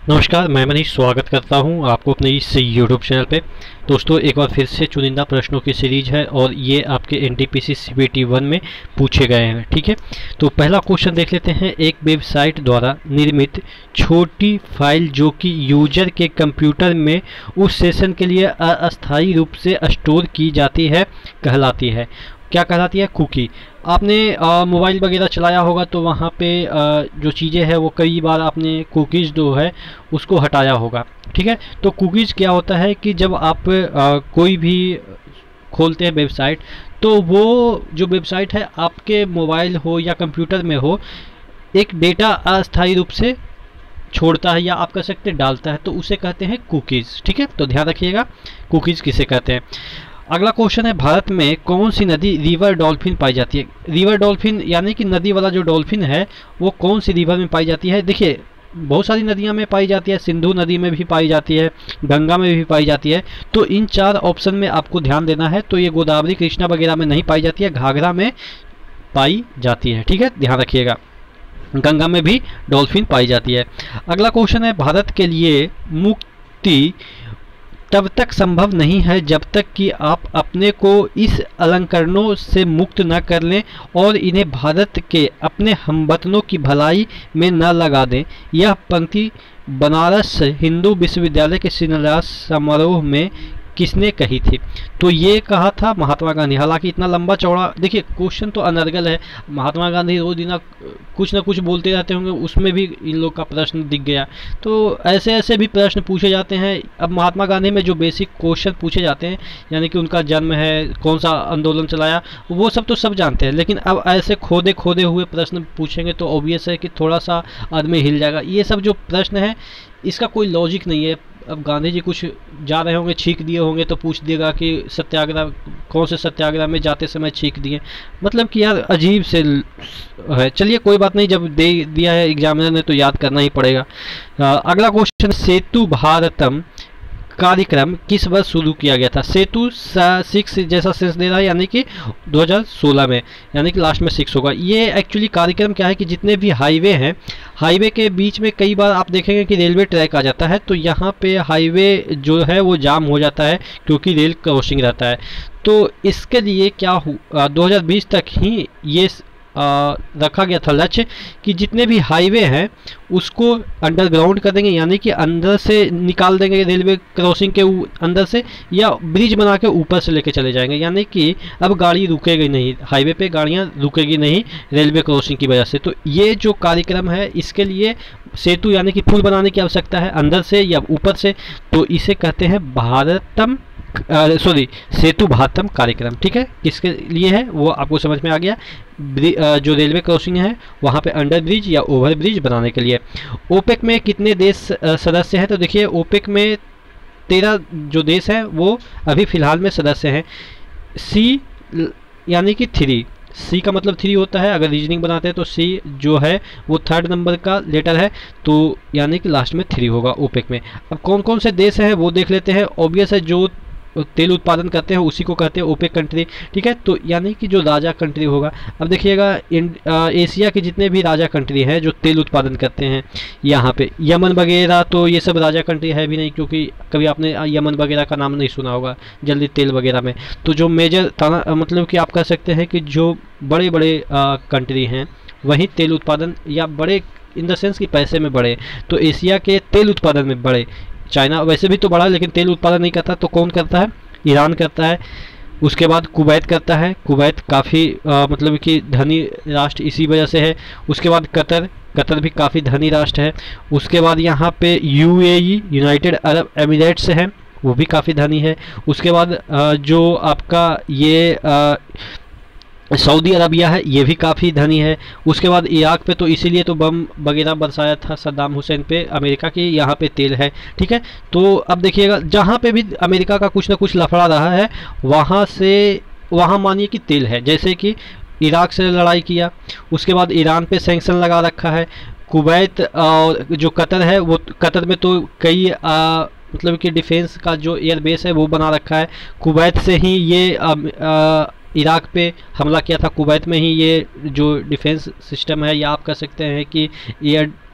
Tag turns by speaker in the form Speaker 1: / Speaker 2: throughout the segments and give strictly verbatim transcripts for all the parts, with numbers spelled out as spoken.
Speaker 1: नमस्कार, मैं मनीष स्वागत करता हूं आपको अपने इस यूट्यूब चैनल पे। दोस्तों, एक बार फिर से चुनिंदा प्रश्नों की सीरीज है और ये आपके एनटीपीसी सीबीटी वन में पूछे गए हैं। ठीक है, तो पहला क्वेश्चन देख लेते हैं। एक वेबसाइट द्वारा निर्मित छोटी फाइल जो कि यूजर के कंप्यूटर में उस सेशन के लिए अस्थायी रूप से स्टोर की जाती है कहलाती है। क्या कहलाती है? कुकी। आपने मोबाइल वगैरह चलाया होगा तो वहाँ पे आ, जो चीज़ें हैं वो कई बार आपने कुकीज़ जो है उसको हटाया होगा। ठीक है, तो कुकीज़ क्या होता है कि जब आप आ, कोई भी खोलते हैं वेबसाइट, तो वो जो वेबसाइट है आपके मोबाइल हो या कंप्यूटर में हो, एक डेटा अस्थायी रूप से छोड़ता है या आप कह सकते हैं डालता है, तो उसे कहते हैं कुकीज़। ठीक है, तो ध्यान रखिएगा कुकीज़ किसे कहते हैं। अगला क्वेश्चन है, भारत में कौन सी नदी रिवर डॉल्फिन पाई जाती है? रिवर डॉल्फिन यानी कि नदी वाला जो डॉल्फिन है वो कौन सी रिवर में पाई जाती है? देखिए, बहुत सारी नदियां में पाई जाती है। सिंधु नदी में भी पाई जाती है, गंगा में भी पाई जाती है। तो इन चार ऑप्शन में आपको ध्यान देना है। तो ये गोदावरी, कृष्णा वगैरह में नहीं पाई जाती है, घाघरा में पाई जाती है। ठीक है, ध्यान रखिएगा। गंगा में भी डॉल्फिन पाई जाती है। अगला क्वेश्चन है, भारत के लिए मुक्ति तब तक संभव नहीं है जब तक कि आप अपने को इस अलंकरणों से मुक्त न कर लें और इन्हें भारत के अपने हमवतनों की भलाई में न लगा दें। यह पंक्ति बनारस हिंदू विश्वविद्यालय के शिलान्यास समारोह में किसने कही थी? तो ये कहा था महात्मा गांधी। हालांकि इतना लंबा चौड़ा, देखिए क्वेश्चन तो अनर्गल है। महात्मा गांधी रोज दिन कुछ ना कुछ बोलते रहते होंगे, उसमें भी इन लोग का प्रश्न दिख गया। तो ऐसे ऐसे भी प्रश्न पूछे जाते हैं। अब महात्मा गांधी में जो बेसिक क्वेश्चन पूछे जाते हैं, यानी कि उनका जन्म है, कौन सा आंदोलन चलाया, वो सब तो सब जानते हैं। लेकिन अब ऐसे खोदे खोदे हुए प्रश्न पूछेंगे तो ऑब्वियस है कि थोड़ा सा आदमी हिल जाएगा। ये सब जो प्रश्न है इसका कोई लॉजिक नहीं है। अब गांधी जी कुछ जा रहे होंगे, छींक दिए होंगे, तो पूछ देगा कि सत्याग्रह, कौन से सत्याग्रह में जाते समय छींक दिए। मतलब कि यार अजीब से है। चलिए कोई बात नहीं, जब दे दिया है एग्जामिनर ने तो याद करना ही पड़ेगा। अगला क्वेश्चन, सेतु भारतम कार्यक्रम किस वर्ष शुरू किया गया था? सेतु सिक्स जैसा सेंस दे रहा है, यानी कि दो हज़ार सोलह में, यानी कि लास्ट में सिक्स होगा। ये एक्चुअली कार्यक्रम क्या है कि जितने भी हाईवे हैं, हाईवे के बीच में कई बार आप देखेंगे कि रेलवे ट्रैक आ जाता है, तो यहाँ पे हाईवे जो है वो जाम हो जाता है क्योंकि रेल क्रॉसिंग रहता है। तो इसके लिए क्या हुआ, दो हज़ार बीस तक ही ये आ, रखा गया था लक्ष्य कि जितने भी हाईवे हैं उसको अंडरग्राउंड कर देंगे, यानी कि अंदर से निकाल देंगे रेलवे क्रॉसिंग के अंदर से, या ब्रिज बना के ऊपर से लेके चले जाएंगे। यानी कि अब गाड़ी रुकेगी नहीं, हाईवे पे गाड़ियां रुकेगी नहीं रेलवे क्रॉसिंग की वजह से। तो ये जो कार्यक्रम है, इसके लिए सेतु यानी कि पुल बनाने की आवश्यकता है, अंदर से या ऊपर से। तो इसे कहते हैं भारतम सॉरी सेतु भारतम कार्यक्रम। ठीक है, किसके लिए है वो आपको समझ में आ गया। जो रेलवे क्रॉसिंग है वहाँ पे अंडर ब्रिज या ओवर ब्रिज बनाने के लिए। ओपेक में कितने देश सदस्य हैं? तो देखिए, ओपेक में तेरह जो देश हैं वो अभी फ़िलहाल में सदस्य हैं। सी यानी कि थ्री, सी का मतलब थ्री होता है। अगर रीजनिंग बनाते हैं तो सी जो है वो थर्ड नंबर का लेटर है, तो यानी कि लास्ट में थ्री होगा ओपेक में। अब कौन कौन से देश हैं वो देख लेते हैं। ऑब्वियस है, जो तेल उत्पादन करते हैं उसी को कहते हैं ओपेक कंट्री। ठीक है, तो यानी कि जो राजा कंट्री होगा। अब देखिएगा, एशिया के जितने भी राजा कंट्री हैं जो तेल उत्पादन करते हैं, यहाँ पे यमन वगैरह, तो ये सब राजा कंट्री है भी नहीं, क्योंकि कभी आपने यमन वगैरह का नाम नहीं सुना होगा जल्दी तेल वगैरह में। तो जो मेजर मतलब कि आप कह सकते हैं कि जो बड़े बड़े कंट्री हैं वहीं तेल उत्पादन, या बड़े इन द सेंस कि पैसे में बड़े, तो एशिया के तेल उत्पादन में बड़े। चाइना वैसे भी तो बड़ा, लेकिन तेल उत्पादन नहीं करता, तो कौन करता है? ईरान करता है। उसके बाद कुवैत करता है। कुवैत काफ़ी मतलब कि धनी राष्ट्र इसी वजह से है। उसके बाद कतर, कतर भी काफ़ी धनी राष्ट्र है। उसके बाद यहाँ पे यूएई, यूनाइटेड अरब एमिरेट्स है, वो भी काफ़ी धनी है। उसके बाद जो आपका ये आ, सऊदी अरबिया है, ये भी काफ़ी धनी है। उसके बाद इराक पे तो इसीलिए तो बम वगैरह बरसाया था सद्दाम हुसैन पे अमेरिका की, यहाँ पे तेल है। ठीक है, तो अब देखिएगा, जहाँ पे भी अमेरिका का कुछ ना कुछ लफड़ा रहा है वहाँ से वहाँ मानिए कि तेल है। जैसे कि इराक से लड़ाई किया, उसके बाद ईरान पे सैंक्शन लगा रखा है। कुवैत और जो कतर है, वो कतर में तो कई आ, मतलब कि डिफेंस का जो एयर बेस है वो बना रखा है। कुवैत से ही ये आ, आ, इराक पे हमला किया था। कुवैत में ही ये जो डिफेंस सिस्टम है, या आप कह सकते हैं कि एयर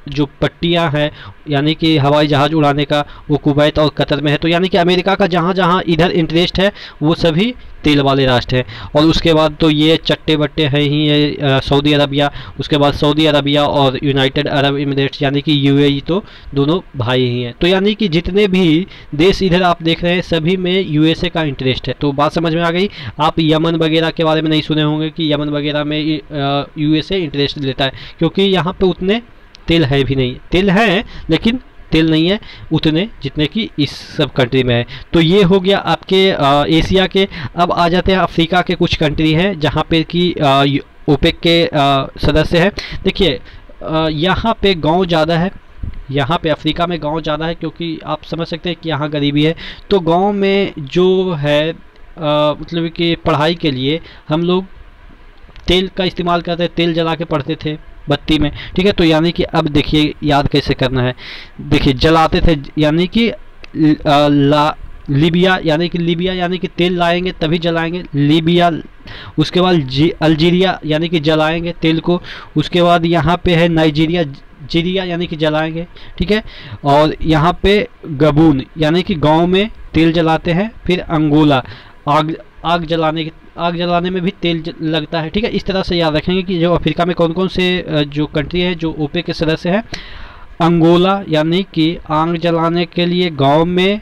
Speaker 1: जो पट्टियां हैं यानी कि हवाई जहाज़ उड़ाने का, वो कुवैत और कतर में है। तो यानी कि अमेरिका का जहाँ जहाँ इधर इंटरेस्ट है वो सभी तेल वाले राष्ट्र हैं। और उसके बाद तो ये चट्टे बट्टे हैं ही ये सऊदी अरबिया, उसके बाद सऊदी अरबिया और यूनाइटेड अरब इमिरेट्स यानी कि यूएई, तो दोनों भाई ही हैं। तो यानी कि जितने भी देश इधर आप देख रहे हैं सभी में यूएसए का इंटरेस्ट है। तो बात समझ में आ गई। आप यमन वगैरह के बारे में नहीं सुने होंगे कि यमन वगैरह में यूएसए इंटरेस्ट लेता है, क्योंकि यहाँ पे उतने तेल है भी नहीं। तेल है लेकिन तेल नहीं है उतने जितने कि इस सब कंट्री में है। तो ये हो गया आपके आ, एशिया के। अब आ जाते हैं अफ्रीका के कुछ कंट्री हैं जहाँ पे कि ओपेक के आ, सदस्य हैं। देखिए यहाँ पे गांव ज़्यादा है, यहाँ पे अफ्रीका में गांव ज़्यादा है, क्योंकि आप समझ सकते हैं कि यहाँ गरीबी है। तो गांव में जो है आ, मतलब कि पढ़ाई के लिए हम लोग तेल का इस्तेमाल करते हैं, तेल जला के पढ़ते थे बत्ती में, ठीक है। तो यानी कि अब देखिए याद कैसे करना है। देखिए जलाते थे यानी कि ला लीबिया यानी कि लीबिया यानी कि तेल लाएंगे तभी जलाएंगे लीबिया। उसके बाद जी अल्जीरिया यानी कि जलाएंगे तेल को। उसके बाद यहाँ पे है नाइजीरिया, जीरिया यानी कि जलाएंगे, ठीक है। और यहाँ पे गबून यानी कि गांव में तेल जलाते हैं। फिर अंगोला आग आग जलाने आग जलाने में भी तेल लगता है, ठीक है। इस तरह से याद रखेंगे कि जो अफ्रीका में कौन कौन से जो कंट्री है जो ओपेक के सदस्य हैं। अंगोला यानी कि आग जलाने के लिए गांव में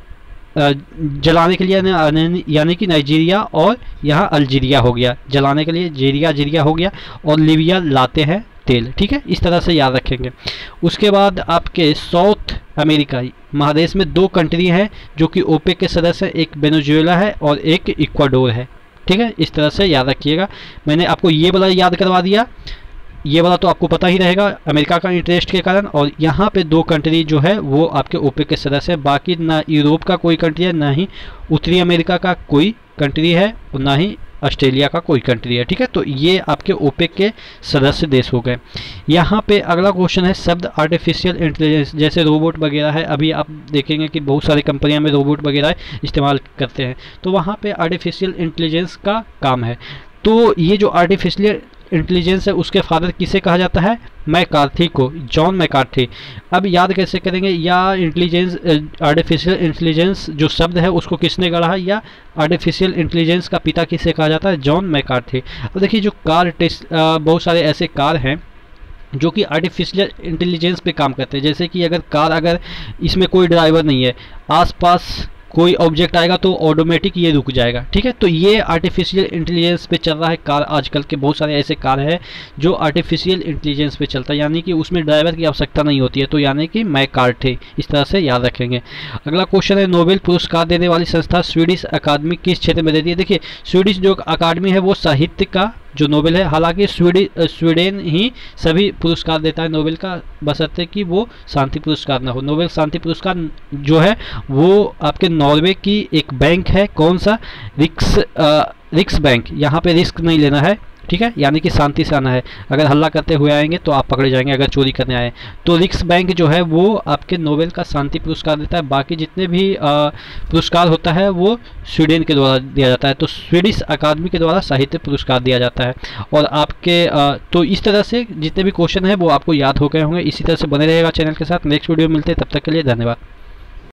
Speaker 1: जलाने के लिए यानी कि नाइजीरिया, और यहाँ अल्जीरिया हो गया जलाने के लिए, जीरिया जीरिया हो गया, और लीबिया लाते हैं तेल, ठीक है। इस तरह से याद रखेंगे। उसके बाद आपके साउथ अमेरिका महादेश में दो कंट्री हैं जो कि ओपेक के सदस्य हैं, एक वेनेजुएला है और एक इक्वाडोर है, ठीक है। इस तरह से याद रखिएगा। मैंने आपको ये वाला याद करवा दिया, ये वाला तो आपको पता ही रहेगा अमेरिका का इंटरेस्ट के कारण। और यहाँ पे दो कंट्री जो है वो आपके ओपेक के सदस्य हैं। बाकी ना यूरोप का कोई कंट्री है, ना ही उत्तरी अमेरिका का कोई कंट्री है, और ना ही ऑस्ट्रेलिया का कोई कंट्री है, ठीक है। तो ये आपके ओपेक के सदस्य देश हो गए। यहाँ पे अगला क्वेश्चन है शब्द आर्टिफिशियल इंटेलिजेंस। जैसे रोबोट वगैरह है, अभी आप देखेंगे कि बहुत सारी कंपनियां में रोबोट वगैरह इस्तेमाल करते हैं, तो वहाँ पे आर्टिफिशियल इंटेलिजेंस का काम है। तो ये जो आर्टिफिशियल इंटेलिजेंस है उसके फादर किसे कहा जाता है? मैकार्थी को, जॉन मैकार्थी। अब याद कैसे करेंगे, या इंटेलिजेंस आर्टिफिशियल इंटेलिजेंस जो शब्द है उसको किसने गढ़ा है, या आर्टिफिशियल इंटेलिजेंस का पिता किसे कहा जाता है? John McCarthy. अब देखिए जो कार टेस्ट बहुत सारे ऐसे कार हैं जो कि आर्टिफिशियल इंटेलिजेंस पे काम करते हैं। जैसे कि अगर कार अगर इसमें कोई ड्राइवर नहीं है, आसपास कोई ऑब्जेक्ट आएगा तो ऑटोमेटिक ये रुक जाएगा, ठीक है। तो ये आर्टिफिशियल इंटेलिजेंस पे चल रहा है कार। आजकल के बहुत सारे ऐसे कार है जो आर्टिफिशियल इंटेलिजेंस पे चलता है, यानी कि उसमें ड्राइवर की आवश्यकता नहीं होती है। तो यानी कि मैकार्थी, इस तरह से याद रखेंगे। अगला क्वेश्चन है नोबेल पुरस्कार देने वाली संस्था स्वीडिश अकादमी किस क्षेत्र में देती है? देखिए स्वीडिश जो अकादमी है वो साहित्य का जो नोबेल है, हालांकि स्वीडन ही सभी पुरस्कार देता है नोबेल का, बशर्ते कि वो शांति पुरस्कार ना हो। नोबेल शांति पुरस्कार जो है वो आपके नॉर्वे की एक बैंक है, कौन सा? रिक्स रिक्स बैंक। यहाँ पे रिस्क नहीं लेना है, ठीक है, यानी कि शांति से आना है। अगर हल्ला करते हुए आएंगे तो आप पकड़े जाएंगे, अगर चोरी करने आए। तो रिक्स बैंक जो है वो आपके नोबेल का शांति पुरस्कार देता है। बाकी जितने भी पुरस्कार होता है वो स्वीडन के द्वारा दिया जाता है। तो स्वीडिश अकादमी के द्वारा साहित्य पुरस्कार दिया जाता है। और आपके आ, तो इस तरह से जितने भी क्वेश्चन हैं वो आपको याद हो गए होंगे। इसी तरह से बने रहेगा चैनल के साथ। नेक्स्ट वीडियो मिलते हैं, तब तक के लिए धन्यवाद।